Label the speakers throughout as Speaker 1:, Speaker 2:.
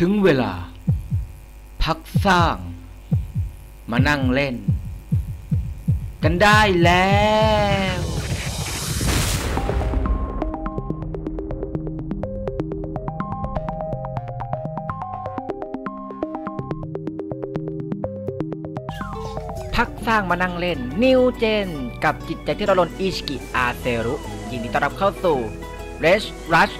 Speaker 1: ถึงเวลาพักสร้างมานั่งเล่นกันได้แล้วพักสร้างมานั่งเล่นนิวเจนกับจิตใจที่เราลนอิชิกิอาเซรุยินดีต้อนรับเข้าสู่ Red Rush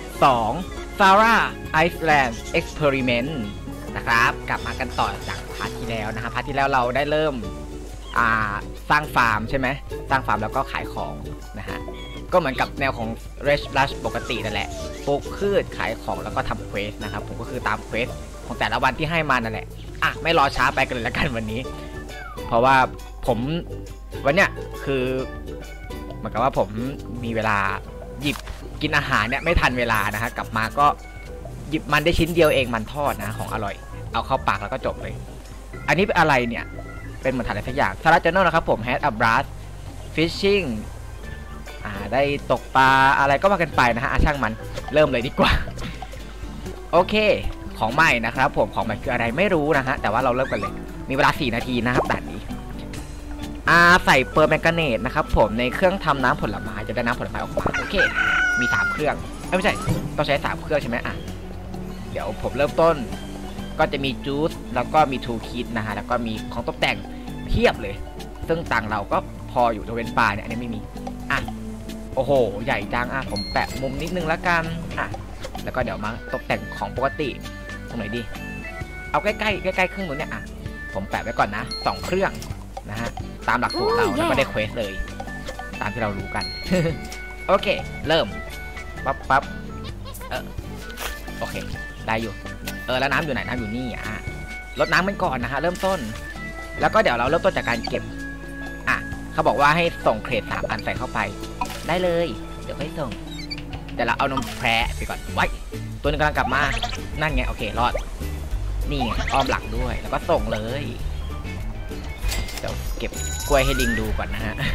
Speaker 1: 2 Sara Iceland Experiment นะครับกลับมากันต่อจากพาร์ทที่แล้วนะฮะพาร์ทที่แล้วเราได้เริ่มสร้างฟาร์มใช่ไหมสร้างฟาร์มแล้วก็ขายของนะฮะก็เหมือนกับแนวของ Red Rush ปกตินั่นแหละปลูกพืชขายของแล้วก็ทำเควสนะครับผมก็คือตามเควสของแต่ละวันที่ให้มานั่นแหละไม่รอช้าไปกันเลยละกันวันนี้เพราะว่าผมวันเนี้ยคือเหมือนกับว่าผมมีเวลาหยิบกินอาหารเนี่ยไม่ทันเวลานะฮะกลับมาก็หยิบมันได้ชิ้นเดียวเองมันทอดนะของอร่อยเอาเข้าปากแล้วก็จบเลยอันนี้เป็นอะไรเนี่ยเป็นเหมือนถ่ายอะไรสักอย่างสาระเจนนะครับผม Had a blast fishing ได้ตกปลาอะไรก็ว่ากันไปนะฮะช่างมันเริ่มเลยดีกว่าโอเคของใหม่นะครับผมของใหม่คืออะไรไม่รู้นะฮะแต่ว่าเราเริ่มกันเลยมีเวลา4 นาทีนะครับด่านนี้ใส่เปอร์แมงกาเนตนะครับผมในเครื่องทำน้ำผลไม้จะได้น้ำผลไม้ออกมาโอเคมี3เครื่องไม่ใช่ต้องใช้3เครื่องใช่ไหมเดี๋ยวผมเริ่มต้นก็จะมีจูสแล้วก็มีทูคิดนะฮะแล้วก็มีของตกแต่งเพียบเลยซึ่งต่างเราก็พออยู่ตัวเว้นปลาเนี่ยอันนี้ไม่มีโอ้โหใหญ่จังผมแปะมุมนิดนึงแล้วกันแล้วก็เดี๋ยวมาตกแต่งของปกติตรงไหนดีเอาใกล้ๆเครื่องมือเนี่ยผมแปะไว้ก่อนนะ2เครื่องนะฮะตามหลักสูตรเราแล้วก็ได้เควสเลยตามที่เรารู้กัน โอเคเริ่มปั๊บโอเคได้อยู่แล้วน้ำอยู่ไหนน้ำอยู่นี่ลดน้ำมันก่อนนะฮะเริ่มต้นแล้วก็เดี๋ยวเราเริ่มต้นจากการเก็บเขาบอกว่าให้ส่งเครด3 อันใส่เข้าไปได้เลยเดี๋ยวค่อยส่งแต่เราเอานมแพะไปก่อนไว้ตัวนึงกำลังกลับมานั่นไงโอเครอดนี่ไงอ้อมหลังด้วยแล้วก็ส่งเลยเดี๋ยวเก็บกล้วยให้ลิงดูก่อนนะฮะ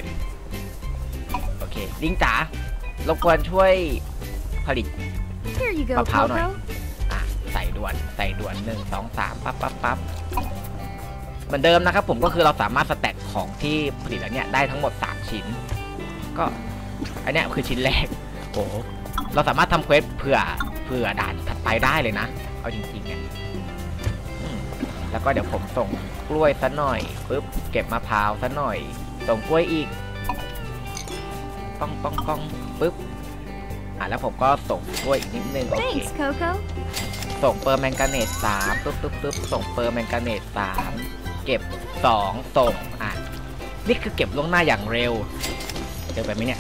Speaker 1: โอเคลิงจ๋ารบกวนช่วยผลิตมะพร้าวหน่อยใส่ด่วน1 2 3ปั๊บเหมือนเดิมนะครับผมก็คือเราสามารถสแต็กของที่ผลิตแล้วเนี่ยได้ทั้งหมด3 ชิ้นก็อันนี้คือชิ้นแรกโอ้เราสามารถทำเควสเผื่อด่านถัดไปได้เลยนะเอาจริงๆเนี่ยแล้วก็เดี๋ยวผมส่งกล้วยซะหน่อยปึ๊บเก็บมะพร้าวซะหน่อยส่งกล้วยอีกป้องปึ๊บแล้วผมก็ส่งกล้วยอีกนิดนึงโอเคส่งเปอร์แมงกาเนต3ปึ๊บส่งเปอร์แมงกาเนต3เก็บ2ส่งนี่คือเก็บล่วงหน้าอย่างเร็วเจอไปไหมเนี่ย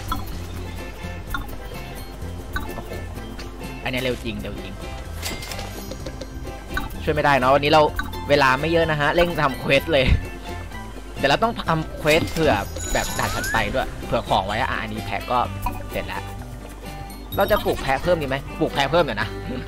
Speaker 1: อันนี้เร็วจริงช่วยไม่ได้เนาะวันนี้เราเวลาไม่เยอะนะฮะเร่งทำเควสเลยแต่เราต้องทำเควสเผื่อแบบด่านถัดไปด้วยเผื่อของไว้อันนี้แพะก็เสร็จแล้วเราจะปลูกแพะเพิ่มดีไหมปลูกแพะเพิ่มเดี๋ยวนะ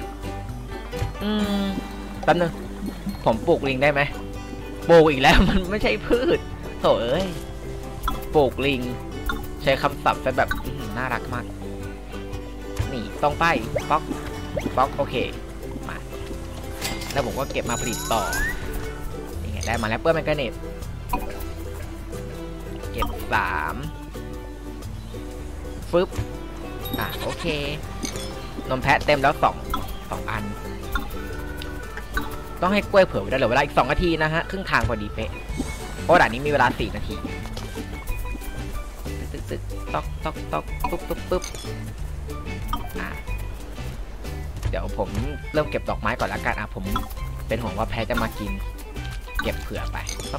Speaker 1: แป๊บนึงผมปลูกลิงได้ไหมปลูกอีกแล้วมันไม่ใช่พืชโถ่เอ้ยปลูกลิงใช้คำศัพท์แบบน่ารักมากนี่ตรงไปป๊อกโอเคมาแล้วผมก็เก็บมาผลิตต่อนี่ไงได้มาแล้วเปอร์แมงกาเนตเก็บ3ฟึบโอเคนมแพะเต็มแล้ว2 อันต้องให้กล้วยเผื่อไว้ได้เหลือเวลาอีก2 นาทีนะฮะครึ่งทางพอดีเป๊ะเพราะด่านนี้มีเวลา4 นาทีตึ๊กตอกปุ๊บเดี๋ยวผมเริ่มเก็บดอกไม้ก่อนละกันผมเป็นห่วงว่าแพะจะมากินเก็บเผื่อไปปั๊บ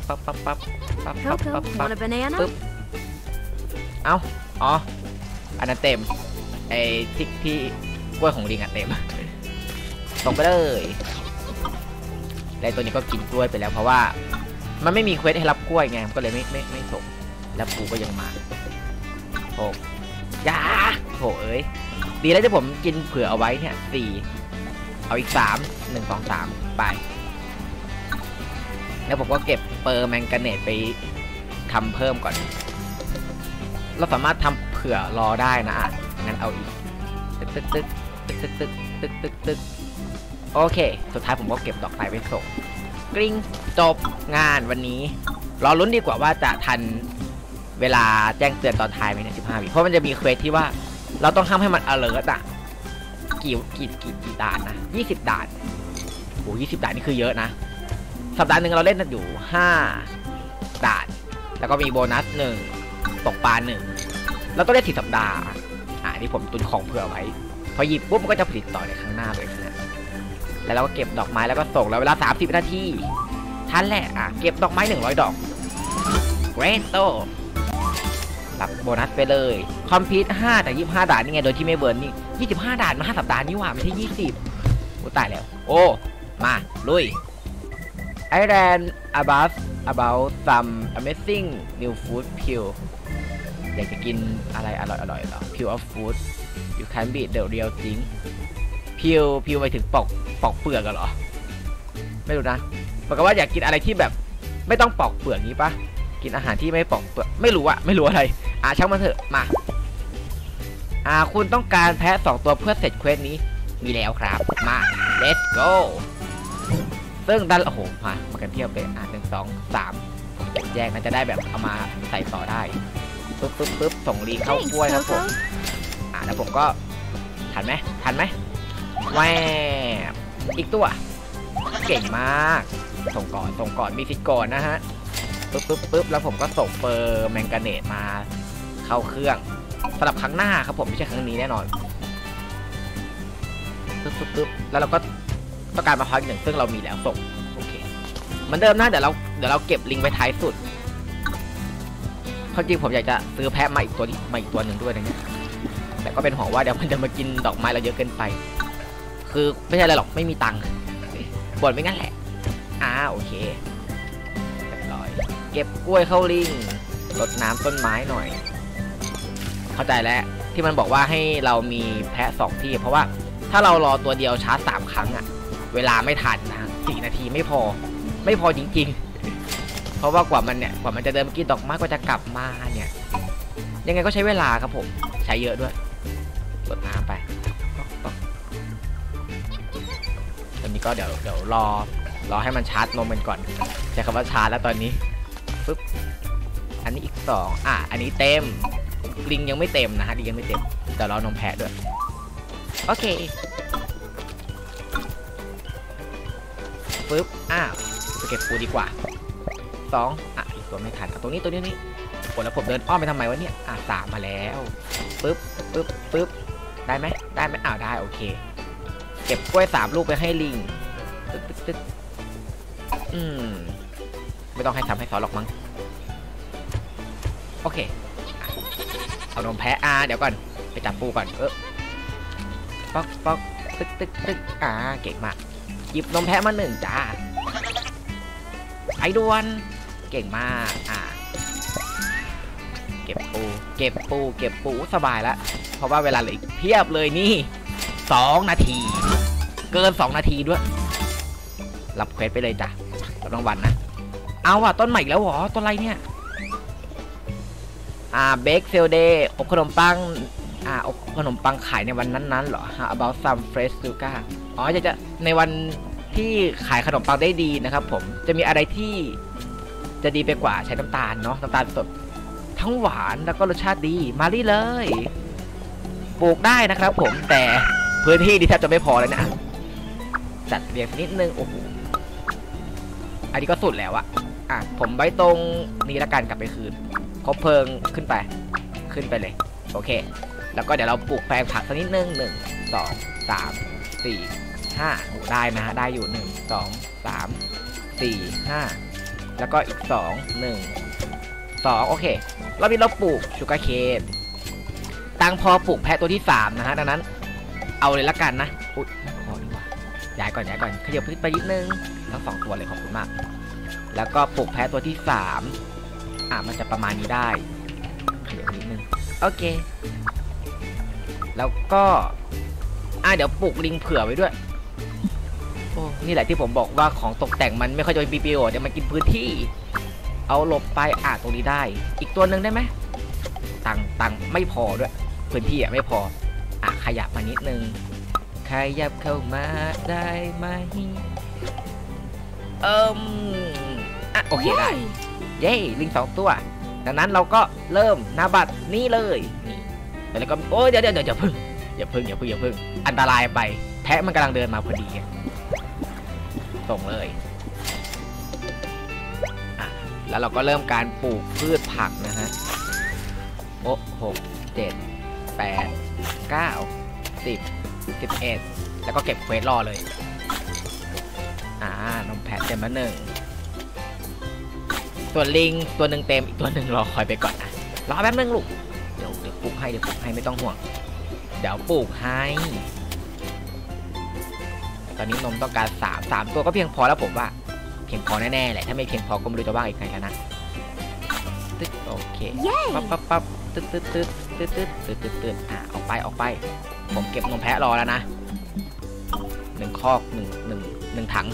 Speaker 1: อันนั้นเต็มไอ้ที่กล้วยของลิงเต็มส่งไปเลยแต่ตัวนี้ก็กินกล้วยไปแล้วเพราะว่ามันไม่มีเควสให้รับกล้วยไงก็เลยไม่ส่งแล้วปูก็ยังมายาโหเอ้ยดีแล้วที่ผมกินเผื่อเอาไว้เนี่ย4เอาอีก3 1 2 3ไปแล้วผมก็เก็บเปอร์แมงกาเนตไปทำเพิ่มก่อนเราสามารถทำเผื่อรอได้นะงั้นเอาอีกตึกโอเคสุดท้ายผมก็เก็บดอกไม้ไปส่งกริ๊งจบงานวันนี้รอลุ้นดีกว่าว่าจะทันเวลาแจ้งเตือนตอนท้ายไหมเนี่ย15 วิเพราะมันจะมีเควสที่ว่าเราต้องทำให้มัน alert อ่ะกี่ด่านนะ20 ด่านโอ้20 ด่านนี่คือเยอะนะสัปดาห์หนึ่งเราเล่นอยู่5 ด่านแล้วก็มีโบนัส1ตกปลา1แล้วต้องเล่น10 สัปดาห์นี่ผมตุนของเผื่อไว้พอหยิบปุ๊บมันก็จะผลิตต่อในข้างหน้าเลยนะแล้วเราก็เก็บดอกไม้แล้วก็ส่งแล้วเวลา30 นาทีทันแหละเก็บดอกไม้100 ดอกเกรนโตรับโบนัสไปเลยคอมพิวต์5 จาก 25 ด่านนี่ไงโดยที่ไม่เบิร์นนี่25 ด่านมา5 สัปดาห์นี่หว่าไม่ใช่20โอ้ตายแล้วโอ้มาลุย I ran about some amazing new food pill อยากจะกินอะไรอร่อยๆหรอ pill of food you can be the real thing pill ไปถึงปอกเปลือกกันเหรอไม่รู้นะบอกว่าอยากกินอะไรที่แบบไม่ต้องปอกเปลือกนี้ปะกินอาหารที่ไม่ปอกเปลือกไม่รู้อะไรช่างมันเถอะมาคุณต้องการแพะ2 ตัวเพื่อเสร็จเควสนี้มีแล้วครับมา let's go ซึ่งด้านโอ้โหมากันเทียบเลย1 2 3แยกน่าจะได้แบบเอามาใส่ต่อได้ปึ๊บส่งลีเข้ากล้วยครับผมแล้วผมก็ทันไหมแวบอีกตัวเก่งมากส่งก่อนมีสิทธิ์ก่อนนะฮะปึ๊บแล้วผมก็ส่งเปอร์แมงกาเนตมาเข้าเครื่องสำหรับครั้งหน้าครับผมไม่ใช่ครั้งนี้แน่นอนปึ๊บแล้วเราก็ต้องการมาพอยต์1ซึ่งเรามีแล้วส่งโอเคเหมือนเดิมนะเดี๋ยวเราเก็บลิงไปท้ายสุดเพราะจริงผมอยากจะซื้อแพะมาอีกตัวหนึ่งด้วยนะเนี่ยแต่ก็เป็นห่วงว่าเดี๋ยวมันจะมากินดอกไม้เราเยอะเกินไปคือไม่ใช่อะไรหรอกไม่มีตังค์บ่นไม่งั้นแหละโอเคเรียบร้อยเก็บกล้วยเข้าลิงรดน้ำต้นไม้หน่อยเข้าใจแล้วที่มันบอกว่าให้เรามีแพะ2 ที่เพราะว่าถ้าเรารอตัวเดียวชาร์จ3 ครั้งเวลาไม่ทันนะ4 นาทีไม่พอจริงๆเพราะว่ากว่ามันจะเดินมากินดอกไม้ก็จะกลับมาเนี่ยยังไงก็ใช้เวลาครับผมใช้เยอะด้วยรดน้ำไปตอนนี้ก็เดี๋ยวรอให้มันชาร์จนมมันก่อนใช้คำว่าชาร์จแล้วตอนนี้ปึ๊บอันนี้อีก2อันนี้เต็มลิงยังไม่เต็มนะฮะลิงยังไม่เต็มแต่เรานมแพะด้วยโอเคปึ๊บไปเก็บปูดีกว่า2อีกตัวไม่ทันตรงนี้นี่โอ้แล้วผมเดินอ้อมไปทำไมวะเนี่ย3มาแล้วปึ๊บได้ไหมได้โอเคเก็บกล้วย3 ลูกไปให้ลิงตึ๊ดไม่ต้องให้ทำให้ซอสหรอกมั้งโอเคเอานมแพะเดี๋ยวก่อนไปจับปูก่อนป๊อกตึ๊กเก่งมากหยิบนมแพะมา1 จ้าไอ้ด่วนเก่งมากเก็บปูสบายแล้วเพราะว่าเวลาเหลืออีกเพียบเลยนี่2 นาทีเกิน2 นาทีด้วยรับเควสไปเลยจ้ะรับรางวัลนะเอาต้นใหม่แล้วหรอต้นอะไรเนี่ยเบคเซลเดย์อบขนมปังอบขนมปังขายในวันนั้นๆเหรอ about some fresh sugar จะในวันที่ขายขนมปังได้ดีนะครับผมจะมีอะไรที่จะดีไปกว่าใช้น้ำตาลเนาะน้ำตาลสดทั้งหวานแล้วก็รสชาติดีมาดิเลยปลูกได้นะครับผมแต่พื้นที่ดิแทบจะไม่พอเลยนะจัดเรียงนิดนึงโอ้โหอันนี้ก็สุดแล้วผมไว้ตรงนี้ละกันกลับไปคืนคบเพลิงขึ้นไปเลยโอเคแล้วก็เดี๋ยวเราปลูกแปลงผักสักนิดนึง1 2 3 4 5ได้นะได้อยู่1 2 3 4 5แล้วก็อีก2 โอเคเราปลูกชูการ์เคนตังพอปลูกแพะตัวที่3นะฮะดังนั้นเอาเลยละกันนะอุ๊ยพอดีกว่าย้ายก่อนขยับขึ้นไปนิดนึงทั้ง2 ตัวเลยขอบคุณมากแล้วก็ปลูกแพะตัวที่3มันจะประมาณนี้ได้ขยับนิดนึงโอเคแล้วก็เดี๋ยวปลูกลิงเผื่อไว้ด้วยโอ้นี่แหละที่ผมบอกว่าของตกแต่งมันไม่ค่อยจะมีประโยชน์เดี๋ยวมันกินพื้นที่เอาหลบไปตรงนี้ได้อีกตัวหนึ่งได้ไหมตังไม่พอด้วยพื้นที่ไม่พอขยับมานิดนึงขยับเข้ามาได้ไหมโอเคได้เย้ลิง2 ตัวดังนั้นเราก็เริ่มนาบัตรนี่เลยนี่แล้วก็โอ้ยเดี๋ยวอย่าพึ่งอันตรายไปแพะมันกำลังเดินมาพอดีส่งเลยแล้วเราก็เริ่มการปลูกพืชผักนะฮะโอ้6 7 8 9 10 11แล้วก็เก็บเควสรอเลยนมแพะเต็มมา1ส่วนลิงตัวหนึ่งเต็มอีกตัวหนึ่งรอคอยไปก่อนนะรอแป๊บนึงลูกเดี๋ยวปลูกให้ไม่ต้องห่วงเดี๋ยวปลูกให้ตอนนี้นมต้องการ3ตัวก็เพียงพอแล้วผมว่าเพียงพอแน่ๆแหละถ้าไม่เพียงพอก็ไม่รู้จะว่าอีกไงกันนะตึ๊ดโอเคปั๊บตึ๊ดออกไปผมเก็บนมแพะรอแล้วนะ1 คอก1 ถัง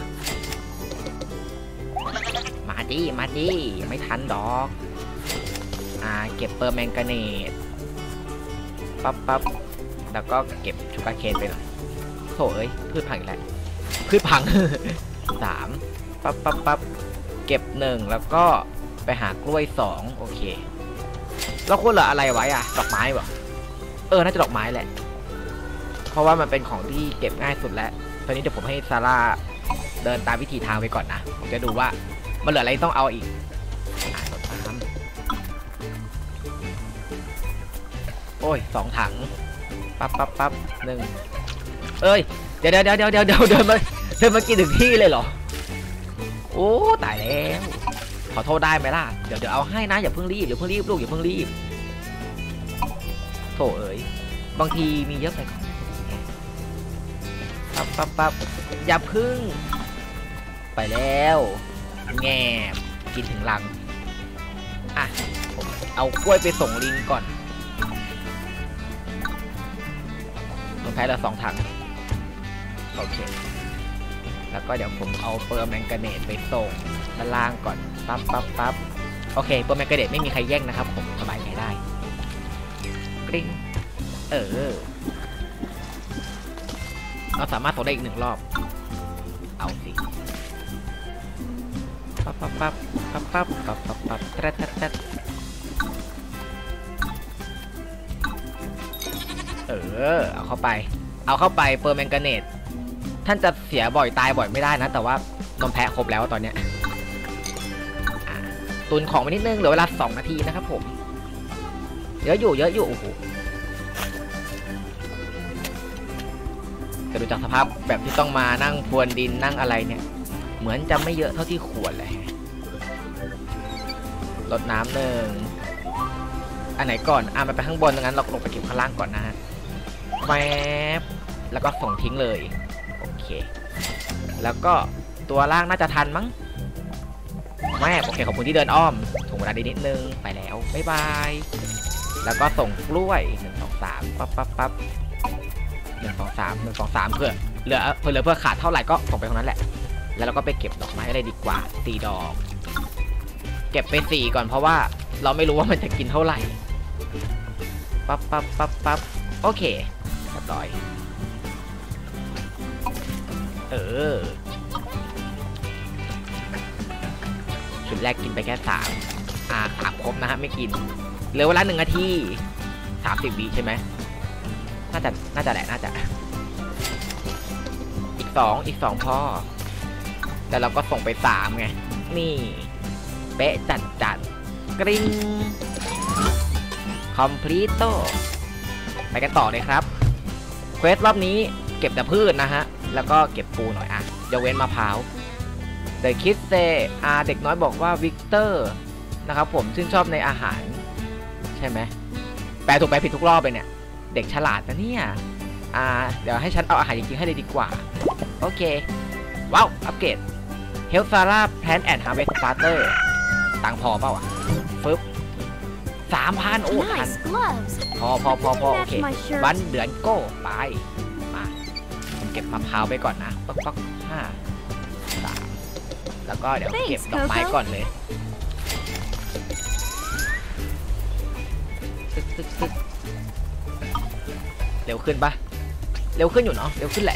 Speaker 1: มาดิไม่ทันดอกเก็บเปอร์แมงกาเนตปั๊บแล้วก็เก็บชูการ์เคนไปหน่อยโถ่เอ้ยพืชพังอีกแล้วพืชพัง 3ปั๊บเก็บ1แล้วก็ไปหากล้วย2โอเคแล้วควรเหลืออะไรไว้ดอกไม้ป่ะน่าจะดอกไม้แหละเพราะว่ามันเป็นของที่เก็บง่ายสุดแล้วตอนนี้เดี๋ยวผมให้ซาร่าเดินตามวิธีทางไปก่อนนะผมจะดูว่ามันเหลืออะไรต้องเอาอีกโอ้ย2 ถังปั๊บ1เดี๋ยวเดินมากินถึงที่เลยเหรอโอ้ตายแล้วขอโทษได้ไหมล่ะเดี๋ยวเอาให้นะอย่าเพิ่งรีบลูกอย่าเพิ่งรีบโถ่เอ๋ยบางทีมีเยอะไปก่อนปั๊บอย่าพึ่งไปแล้วแง่กินถึงรังผมเอากล้วยไปส่งลิงก่อนต้องใช้ละ2 ถังโอเคแล้วก็เดี๋ยวผมเอาเปอร์แมงกาเนตไปส่งด้านล่างก่อนปั๊บโอเคเปอร์แมงกาเนตไม่มีใครแย่งนะครับผมสบายใจได้กริ๊งเราสามารถส่งได้อีก1 รอบเอาสิปั๊บเอาเข้าไปเปอร์แมงกาเนตท่านจะเสียบ่อยตายบ่อยไม่ได้นะแต่ว่านมแพะครบแล้วตอนเนี้ยตุนของไปนิดนึงเหลือเวลา2 นาทีนะครับผมเยอะอยู่โอ้โหแต่ดูจากสภาพแบบที่ต้องมานั่งพรวนดินนั่งอะไรเนี่ยเหมือนจะไม่เยอะเท่าที่ควรเลยรดน้ำ1อันไหนก่อนมันไปข้างบนดังนั้นเราลงไปเก็บข้างล่างก่อนนะฮะแป๊บแล้วก็ส่งทิ้งเลยโอเคแล้วก็ตัวล่างน่าจะทันมั้งแม่โอเคขอบคุณที่เดินอ้อมถ่วงเวลานิดนึงไปแล้วบ๊ายบายแล้วก็ส่งกล้วย1 2 3ปั๊บ1 2 3เพื่อเหลือเพื่อขาดเท่าไหร่ก็ส่งไปตรงนั้นแหละแล้วเราก็ไปเก็บดอกไม้อะไรดีกว่า4 ดอกเก็บไป4ก่อนเพราะว่าเราไม่รู้ว่ามันจะกินเท่าไหร่ปั๊บโอเคเรียบร้อยชุดแรกกินไปแค่3ครบนะฮะไม่กินเหลือเวลา1 นาที30 วิใช่ไหมน่าจะแหละน่าจะอีก2พอแต่เราก็ส่งไป3ไงนี่เป๊ะจัดกริ๊งคอมพลีโตไปกันต่อเลยครับเควสรอบนี้เก็บแต่พืชนะฮะแล้วก็เก็บปูหน่อยยกเว้นมะพร้าวเดอะคิดเซเด็กน้อยบอกว่าวิกเตอร์นะครับผมชื่นชอบในอาหารใช่ไหมแปลถูกแปลผิดทุกรอบเลยเนี่ยเด็กฉลาดนะเนี่ยเดี๋ยวให้ฉันเอาอาหารจริงๆให้เลยดีกว่าโอเคว้าวอัปเกรดเฮลซาร่าแพลนแอนด์ฮาร์เวสต์สตาร์เตอร์ตังพอเปล่าปึ๊บ3,000โอ้ทันพอโอเควันเดือนโก้ไปมาผมเก็บมะพร้าวไปก่อนนะปั๊ก5 3แล้วก็เดี๋ยวเก็บดอกไม้ก่อนเลยตึ๊กเร็วขึ้นปะเร็วขึ้นอยู่เนาะเร็วขึ้นแหละ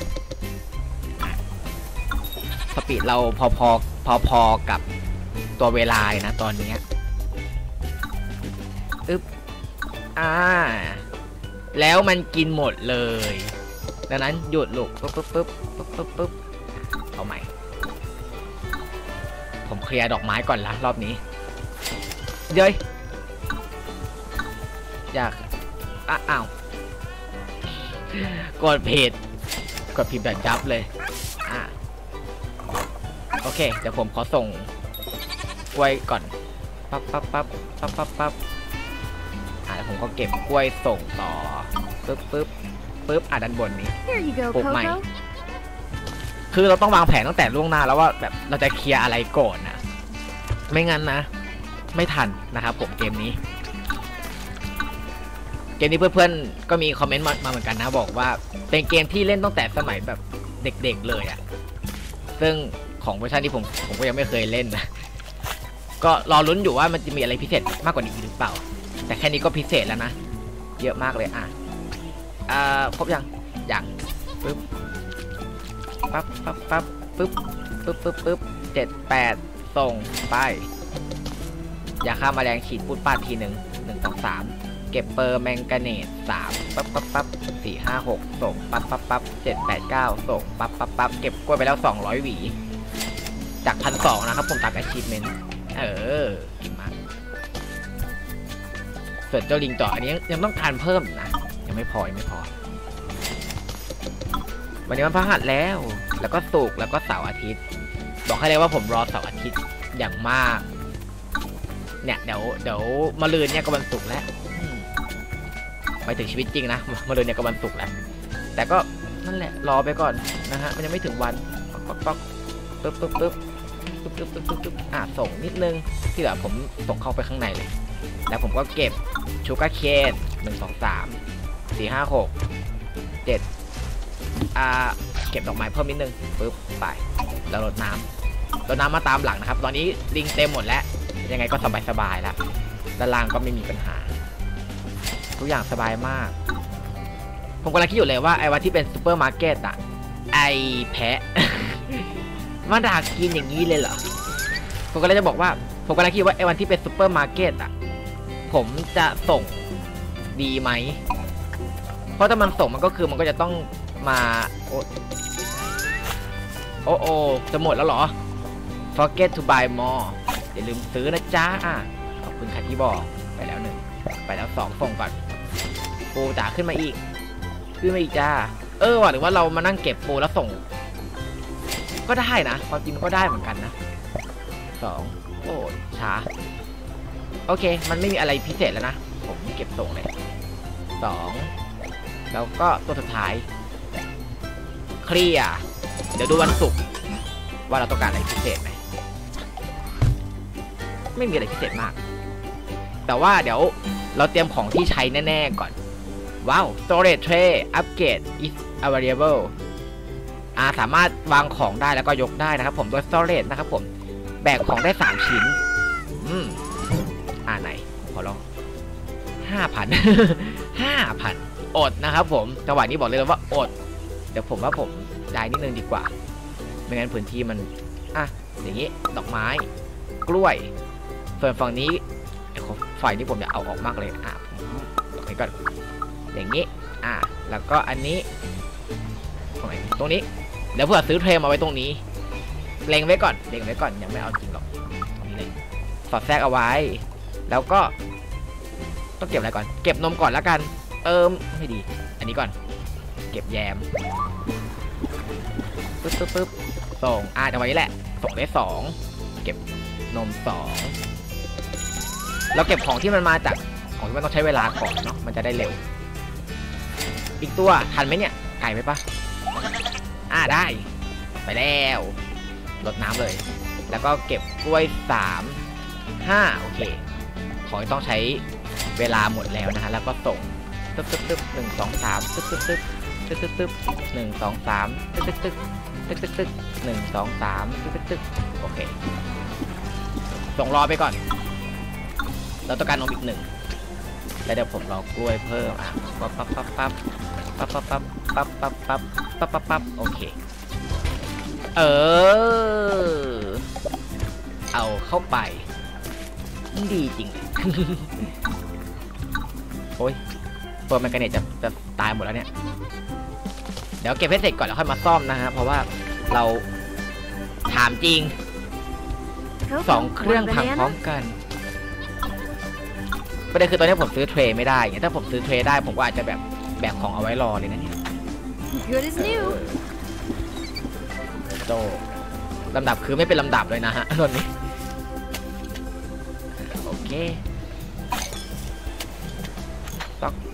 Speaker 1: สปีดเราพอกับตัวเวลานะตอนนี้อึ๊บแล้วมันกินหมดเลยดังนั้นหยุดลูกปึ๊บเอาใหม่ผมเคลียร์ดอกไม้ก่อนละรอบนี้เดี๋ยวอยากอ้าวกดผิดแบบจับเลยโอเคเดี๋ยวผมขอส่งกล้วยก่อนปั๊บแล้วผมก็เก็บกล้วยส่งต่อปึ๊บด้านบนนี้ปลูกใหม่คือเราต้องวางแผนตั้งแต่ล่วงหน้าแล้วว่าแบบเราจะเคลียร์อะไรก่อนนะไม่งั้นนะไม่ทันนะครับผมเกมนี้เพื่อนๆก็มีคอมเมนต์มาเหมือนกันนะบอกว่าเป็นเกมที่เล่นตั้งแต่สมัยแบบเด็กๆเลยซึ่งของเวอร์ชันที่ผมก็ยังไม่เคยเล่นนะก็รอลุ้นอยู่ว่ามันจะมีอะไรพิเศษมากกว่านี้หรือเปล่าแต่แค่นี้ก็พิเศษแล้วนะเยอะมากเลยครบยังปึ๊บปึ๊บ7-8ส่งไปยาฆ่าแมลงฉีดปุดปาดที1 2 3เก็บเปอร์แมงกาเนต3ปั๊บ4 5 6ส่งปั๊บ7 8 9ส่งปั๊บเก็บกล้วยไปแล้ว200หวีจาก1,200นะครับผมตาม achievement กินมากส่วนเจ้าลิงจ่ออันนี้ยังต้องการเพิ่มนะยังไม่พอวันนี้มันพฤหัสแล้วก็ศุกร์แล้วก็เสาร์อาทิตย์บอกให้เลยว่าผมรอเสาร์อาทิตย์อย่างมากเนี่ยเดี๋ยวมะรืนเนี่ยก็วันศุกร์แล้วไปถึงชีวิตจริงนะมะรืนเนี่ยก็วันศุกร์แล้วแต่ก็นั่นแหละรอไปก่อนนะฮะมันยังไม่ถึงวันปึ๊บส่งนิดนึงที่เหลือผมส่งเข้าไปข้างในเลยแล้วผมก็เก็บชูการ์เคน1 2 3 4 5 6 7เก็บดอกไม้เพิ่มนิดนึงปึ๊บไปแล้วรดน้ำมาตามหลังนะครับตอนนี้ลิงเต็มหมดแล้วยังไงก็สบายแล้วด้านล่างก็ไม่มีปัญหาทุกอย่างสบายมากผมกำลังคิดอยู่เลยว่าไอ้วันที่เป็นซูเปอร์มาร์เก็ตไอ้แพะ มันด่ากินอย่างนี้เลยเหรอผมก็เลยจะบอกว่าผมกำลังคิดว่าไอ้วันที่เป็นซูเปอร์มาร์เก็ตผมจะส่งดีไหมเพราะถ้ามันส่งมันก็จะต้องมาโอ้จะหมดแล้วเหรอ forget to buy more อย่าลืมซื้อนะจ๊ะขอบคุณค่ะที่บอกไปแล้ว1ไปแล้ว2ส่งก่อนปูจ๋าขึ้นมาอีกจ้าว่ะหรือว่าเรามานั่งเก็บปูแล้วส่งก็ได้นะความจริงก็ได้เหมือนกันนะ2โอ้ช้าโอเคมันไม่มีอะไรพิเศษแล้วนะผมเก็บส่งเลย2แล้วก็ตัวสุดท้ายเคลียร์เดี๋ยวดูวันศุกร์ว่าเราต้องการอะไรพิเศษไหมไม่มีอะไรพิเศษมากแต่ว่าเดี๋ยวเราเตรียมของที่ใช้แน่ๆก่อนว้าว storage tray upgrade is available สามารถวางของได้แล้วก็ยกได้นะครับผมโดย storage นะครับผมแบกของได้3ชิ้นไหนขอลอง 5,000 อดนะครับผมจังหวะนี้บอกเลยว่าอดเดี๋ยวผมว่าผมย้ายนิดนึงดีกว่าไม่งั้นพื้นที่มันอย่างนี้ดอกไม้กล้วยส่วนฝั่งนี้ไฟนี่ผมจะเอาออกมากเลยผมตรงนี้ก่อนอย่างนี้แล้วก็อันนี้ตรงนี้เดี๋ยวเผื่อซื้อเทรมเอาไว้ตรงนี้เล็งไว้ก่อนยังไม่เอาจริงหรอกตรงนี้เลยสอดแทรกเอาไว้แล้วก็ต้องเก็บอะไรก่อนเก็บนมก่อนแล้วกันไม่ดีอันนี้ก่อนเก็บแยมปึ๊บส่งจังหวะนี้แหละส่งได้2เก็บนม2แล้วเก็บของที่มันมาจากของที่มันต้องใช้เวลาก่อนเนาะมันจะได้เร็วอีกตัวทันไหมเนี่ยไก่ไหมปะได้ไปแล้วรดน้ำเลยแล้วก็เก็บกล้วย3 5โอเคของที่ต้องใช้เวลาหมดแล้วนะฮะแล้วก็ส่ง1 2 3 1 2 3 1 2 3 โอเคส่งรอไปก่อนเราต้องการนมอีก1แล้วเดี๋ยวผมรอกล้วยเพิ่มปั๊บปั๊บปั๊บปั๊บปั๊บปั๊บปั๊บโอเคเอาเข้าไปดีจริง โอ้ยเปิดมันกันเนี่ยจะตายหมดแล้วเนี่ยเดี๋ยวเก็บให้เสร็จก่อนแล้วค่อยมาซ่อมนะฮะเพราะว่าเราถามจริง2 เครื่องพังพร้อมกันประเด็นคือตอนนี้ผมซื้อเทรย์ไม่ได้ไงถ้าผมซื้อเทรย์ได้ผมก็อาจจะแบบแบกของเอาไว้รอเลยนะเนี่ยโตลำดับคือไม่เป็นลำดับเลยนะฮะตอนนี้โอเคต๊อก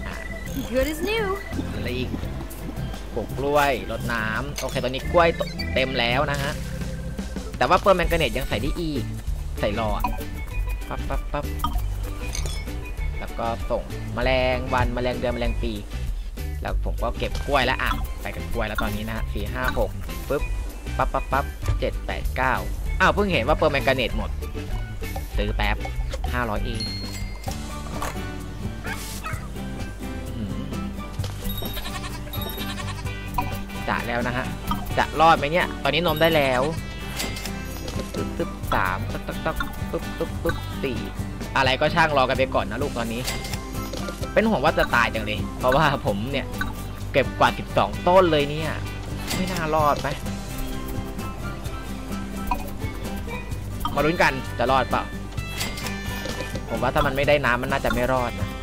Speaker 1: อะไรอีกปลูกกล้วยรดน้ำโอเคตอนนี้กล้วยเต็มแล้วนะฮะแต่ว่าเปิร์แมงกาเนตยังใส่ได้อีกใส่รอปั๊บปั๊บปั๊บแล้วก็ส่งแมลงวันแมลงเดือนแมลงปีแล้วผมก็เก็บกล้วยแล้วอ่ะไปกับกล้วยแล้วตอนนี้นะฮะ4 5 6ปึ๊บปั๊บปั๊บปั๊บ7 8 9อ้าวเพิ่งเห็นว่าเปิร์แมงกาเนตหมดซื้อแป๊บ500เองจะแล้วนะฮะจะรอดไหมเนี่ยตอนนี้นมได้แล้วปึ๊บ3ตักตักปึ๊บ4อะไรก็ช่างรอกันไปก่อนนะลูกตอนนี้เป็นห่วงว่าจะตายจังเลยเพราะว่าผมเนี่ยเก็บกว่า12ต้นเลยเนี่ยไม่น่ารอดไหมมาลุ้นกันจะรอดเปล่าผมว่าถ้ามันไม่ได้น้ำมันน่าจะไม่รอดนะ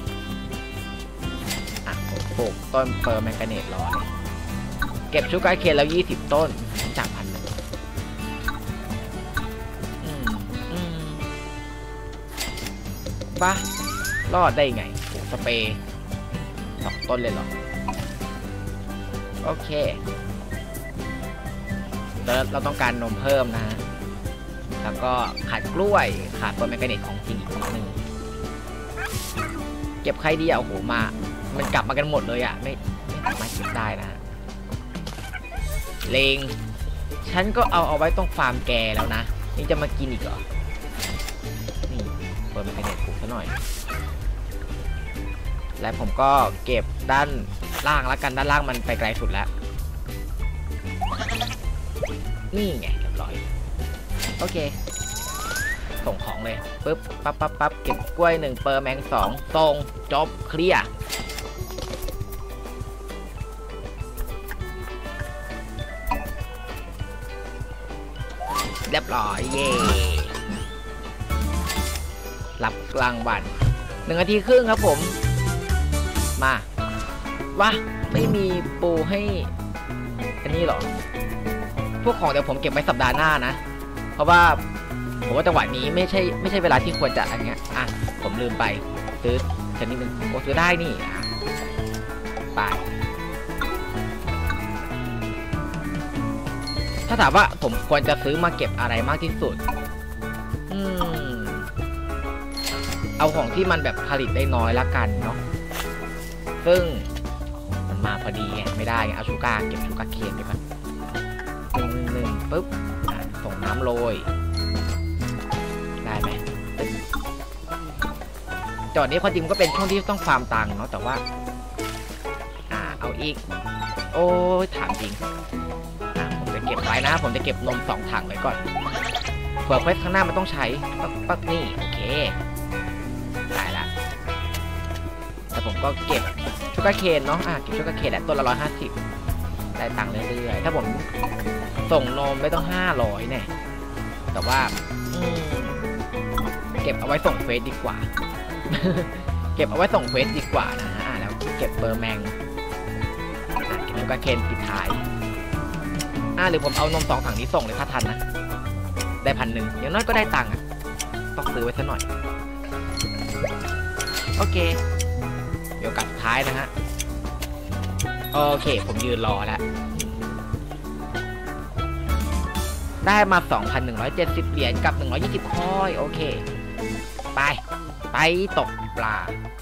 Speaker 1: อ่ะผมปลูกต้นเปิร์แมงกาเนตรอเลยเก็บชูการ์เคนแล้ว20 ต้นจาก1,000ป่ะรอดได้ไงสเปรย์2 ต้นเลยเหรอโอเคแล้วเราต้องการนมเพิ่มนะฮะแล้วก็ขาดกล้วยขาดตัวแมกกาเนตของจริงอีกนิดนึงเก็บใครดีอ่ะโอ้โหมามันกลับมากันหมดเลยอ่ะไม่สามารถเก็บได้นะเลงฉันก็เอาไว้ตรงฟาร์มแกแล้วนะนี่จะมากินอีกเหรอนี่เปิดแมกกาเนตปลูกซะหน่อยและผมก็เก็บด้านล่างแล้วกันด้านล่างมันไปไกลสุดแล้วนี่ไงเรียบร้อยโอเคส่งของเลยปึ๊บปั๊บเก็บกล้วย1เปิร์แมง2ส่งจบเคลียร์เรียบร้อยเย่รับกลางวัน1 นาทีครึ่งครับผมมาวะไม่มีปูให้อันนี้หรอพวกของเดี๋ยวผมเก็บไว้สัปดาห์หน้านะเพราะว่าผมว่าจังหวะนี้ไม่ใช่เวลาที่ควรจะอันเงี้ยอ่ะผมลืมไปซื้อชนิดนึงโอ้ซื้อได้นี่ไปถ้าถามว่าผมควรจะซื้อมาเก็บอะไรมากที่สุดเอาของที่มันแบบผลิตได้น้อยละกันเนาะซึ่งมันมาพอดีไงไม่ได้ไงเอาชูการ์เก็บชูการ์เคนไปก่อน1ปุ๊บส่งน้ำโรยได้ไหมจอดนี้พอจริงก็เป็นช่วงที่ต้องฟาร์มตังค์เนาะแต่ว่าเอาอีกโอ้ยถามจริงผมจะเก็บไว้นะผมจะเก็บนม2 ถังไว้ก่อนเผื่อเควสข้างหน้ามันต้องใช้ปั๊บนี่โอเคได้ละแต่ผมก็เก็บชูการ์เคนเนาะเก็บชูการ์เคนแหละต้นละ150ได้ตังค์เรื่อยๆถ้าผมส่งนมไม่ต้อง500เนี่ยแต่ว่าเก็บเอาไว้ส่งเฟสดีกว่า เก็บเอาไว้ส่งเฟสดีกว่านะฮะแล้วเก็บเบอร์แมงเก็บนมกระเคนปิดท้ายหรือผมเอานม2 ถังนี้ส่งเลยถ้าทันนะได้1,000อย่างน้อยก็ได้ตังค์ต้องซื้อไว้ซะหน่อยโอเคเดี๋ยวกัดท้ายนะฮะโอเคผมยืนรอแล้วได้มา 2,170 เหรียญกับ120 คอยโอเคไปตกปลา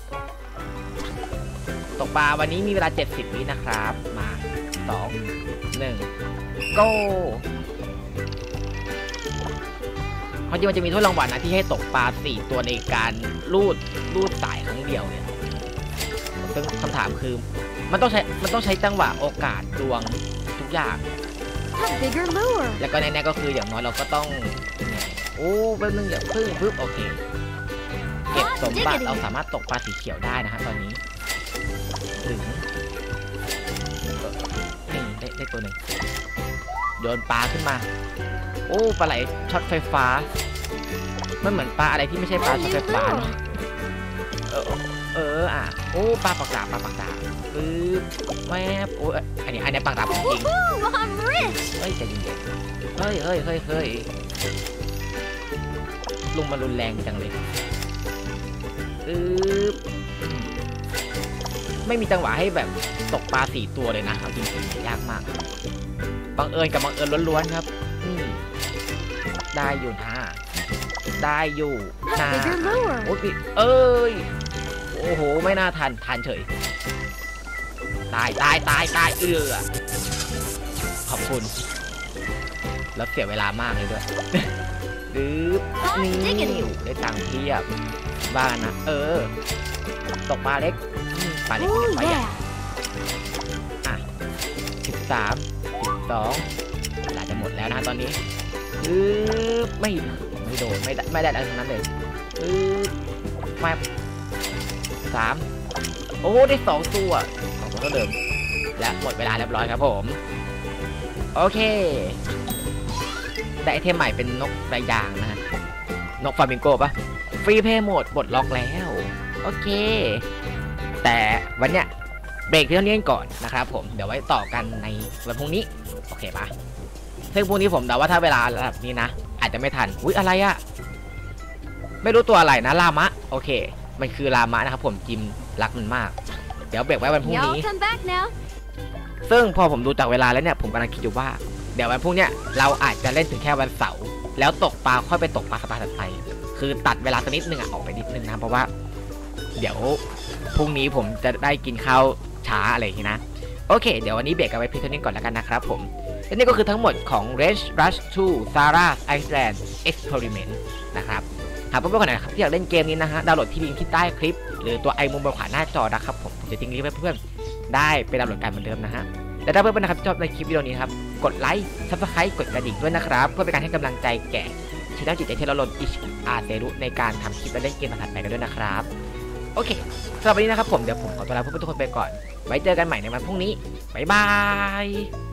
Speaker 1: วันนี้มีเวลา70 วินะครับมา2 1 go เพราะจริงมันจะมีถ้วยรางวัลนะที่ให้ตกปลา4 ตัวในการลูดสายครั้งเดียวเนี่ยซึ่งคำถามคือมันต้องใช้จังหวะโอกาสดวงทุกอย่างแล้วก็แน่ๆก็คืออย่างน้อยเราก็ต้องโอ้แป๊บนึงอย่าพึ่งปึ๊บโอเคเก็บสมบัติเราสามารถตกปลาสีเขียวได้นะฮะตอนนี้ถึงนี่ได้ตัวหนึ่งโยนปลาขึ้นมาโอ้ปลาไหลช็อตไฟฟ้ามันเหมือนปลาอะไรที่ไม่ใช่ปลาช็อตไฟฟ้าเนาะอ่ะโอ้ปลาปากดาบปึ๊บแม่โอ้อันนี้ปากดาบจริงเฮ้ยใจเย็นๆเฮ้ยลุงมันรุนแรงจังเลยไม่มีจังหวะให้แบบตกปลา4 ตัวเลยนะเอาจริงๆยากมากบังเอิญกับบังเอิญล้วนๆครับได้อยู่นะได้อยู่นะโอ้ยโอ้โหไม่น่าทันเฉยตายขอบคุณแล้วเสียเวลามากเลยด้วยนี่ได้ตังค์เทียบบ้านนะตกปลาเล็กปลาใหญ่อ่ะ13 12เวลาจะหมดแล้วนะตอนนี้ไม่โดนไม่ได้อะไรทั้งนั้นเลยมา3โอ้ได้2 ตัวก็เดิมและหมดเวลาเรียบร้อยครับผมโอเคได้ไอเทมใหม่เป็นนกไรยางนะฮะนกฟลามิงโกปะฟรีเพย์โหมดปลดล็อกแล้วโอเคแต่วันเนี้ยเบรกเท่านี้ก่อนนะครับผมเดี๋ยวไว้ต่อกันในวันพรุ่งนี้โอเคปะซึ่งพรุ่งนี้ผมเดาว่าถ้าเวลาแบบนี้นะอาจจะไม่ทันอุ๊ยอะไรอะไม่รู้ตัวอะไรนะลามะโอเคมันคือลามะนะครับผมจิมรักมันมากเดี๋ยวเบรกไว้วันพรุ่งนี้ซึ่งพอผมดูจากเวลาแล้วเนี่ยผมกำลังคิดอยู่ว่าเดี๋ยววันพรุ่งนี้เราอาจจะเล่นถึงแค่วันเสาร์แล้วตกปลาค่อยไปตกปลาสัปดาห์ถัดไปคือตัดเวลาสักนิดนึงออกไปนิดนึงนะเพราะว่าเดี๋ยวพรุ่งนี้ผมจะได้กินข้าวช้าอะไรอย่างนี้นะโอเคเดี๋ยววันนี้เบรกกันไว้เพียงเท่านี้ก่อนแล้วกันนะครับผมและนี่ก็คือทั้งหมดของ Range Rush 2 Sarah's Iceland Experiment นะครับหากเพื่อนๆคนไหนครับที่อยากเล่นเกมนี้นะฮะดาวน์โหลดที่ลิงก์ที่ใต้คลิปหรือตัวไอมุมบนขวาหน้าจอนะครับผมจะทิ้งลิงก์ให้เพื่อนๆได้ไปดาวน์โหลดกันเหมือนเดิมนะฮะและถ้าเพื่อนๆนะครับชอบในคลิปวิดีโอนี้ครับกดไลค์ Subscribe กดกระดิ่งด้วยนะครับเพื่อเป็นการให้กำลังใจแก่ช่องจิตใจที่เราลนอิชิอาเซรุในการทำคลิปและเล่นเกมถัดไปกันด้วยนะครับโอเคสำหรับวันนี้นะครับผมเดี๋ยวผมขอตัวลาเพื่อนๆทุกคนไปก่อนไว้เจอกันใหม่ในวันพรุ่งนี้บ๊ายบาย